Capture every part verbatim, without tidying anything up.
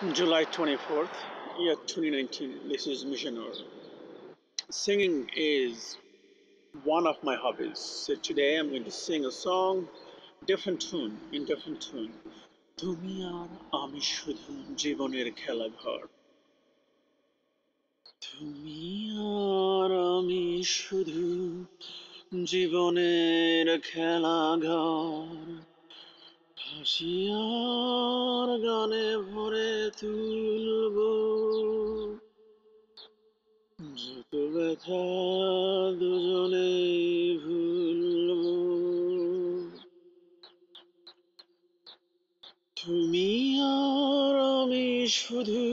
July twenty-fourth, year twenty nineteen. This is Mijanur. Singing is one of my hobbies. So today I'm going to sing a song, different tune, in different tune. তুমি আর আমি শুধু জীবনের খেলাঘর। তুমি আর আমি শুধু জীবনের খেলাঘর। হাসি আর গানে ভরে তুলব যত ব্যথা দুজনেই ভুলব। তুমি আর আমি শুধু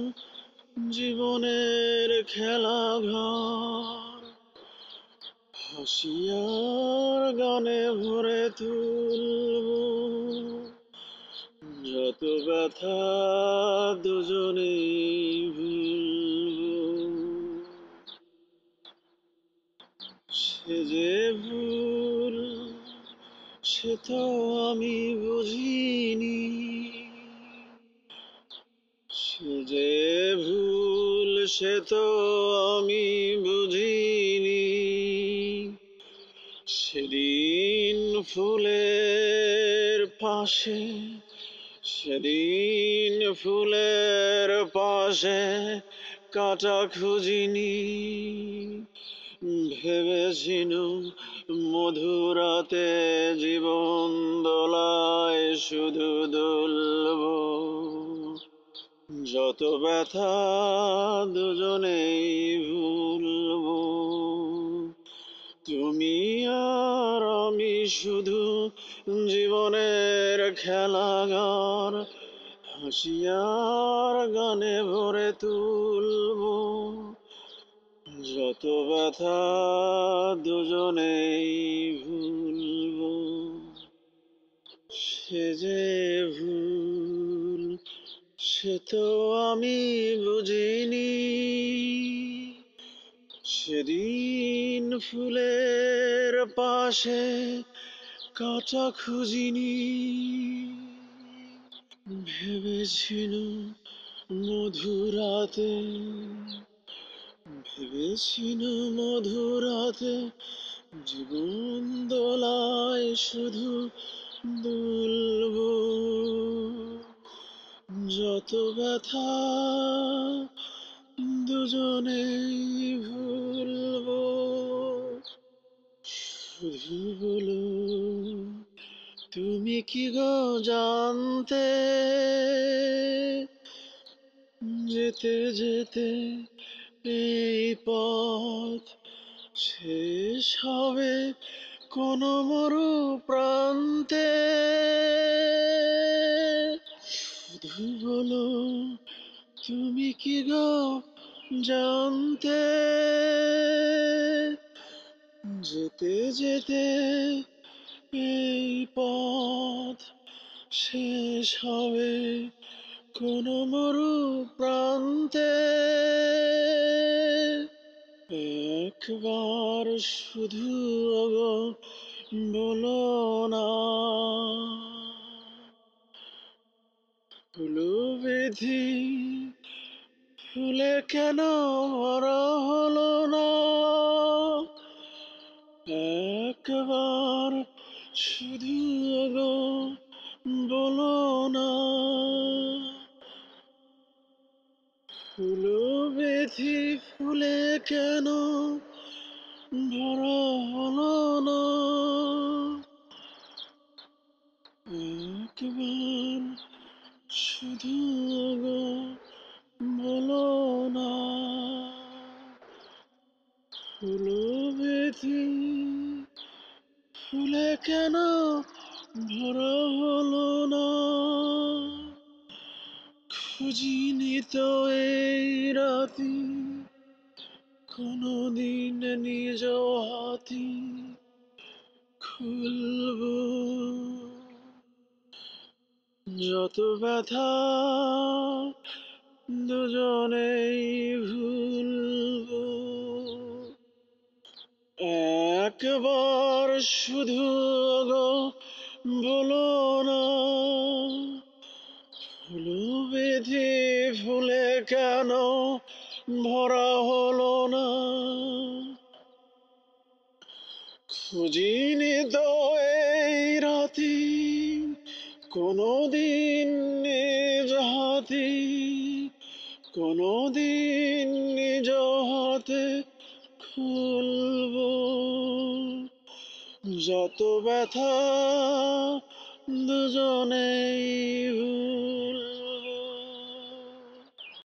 জীবনের খেলাঘর। হাসি আর গানে ভরে তুলব যত ব্যথা দুজনেই ভুলব। সে যে ভুল সে তো আমি বুঝিনি, সে যে ভুল সে তো আমি বুঝিনি। সেদিন ফুলের পাশে, সেদিন ফুলের পাশে কাঁটা খুঁজিনি। ভেবেছিলুম মধুরাতে জীবন দোলায় শুধু দুলব যত ব্যথা দুজনেই ভুলব। তুমি আর আমি শুধু জীবনের খেলাঘর। হাসি আর গানে ভরে তুলব যত ব্যথা দুজনেই ভুলব। সে যে ভুল সে তো আমি বুঝিনি, সেদিন ফুলের পাশে কাঁটা খুঁজিনি। ভেবেছিলুম মধুরাতে, ভেবেছিলুম মধুরাতে জীবন দোলায় শুধু দুলব যত ব্যথা দুজনেই ভুলব। শুধু বলো তুমি কি গো জানতে, যেতে যেতে এই পথ শেষ হবে কোনো মরু প্রান্তে। শুধু বলো তুমি কি গো জানতে, যেতে যেতে এই পথ শেষ হবে কোনো মরু প্রান্তে। একবার শুধু ওগো বলো না, ফুল বিধি ফুলে কেন ভরা হলো না। একবার শুধু ওগো বলো না, ফুল বিধি ফুলে কেন ভরা হলো না। একবার শুধু ওগো বলো না, ফুল বিধি ফুলে কেন ভরা হলো না। খুঁজিনি তো এই রাতি কোনদিন নিজ হাতি খুলব যত ব্যথা দুজনেই ভুলব। একবার শুধু গো বলো না, ফুল বেঁধে কেন ভরা হলো না? খুঁজিনি তো এই রাতি কোনদিন নিজ হাতি, কোনদিন নিজ হাতে খুলব। যত ব্যথা দুজনেই ভুল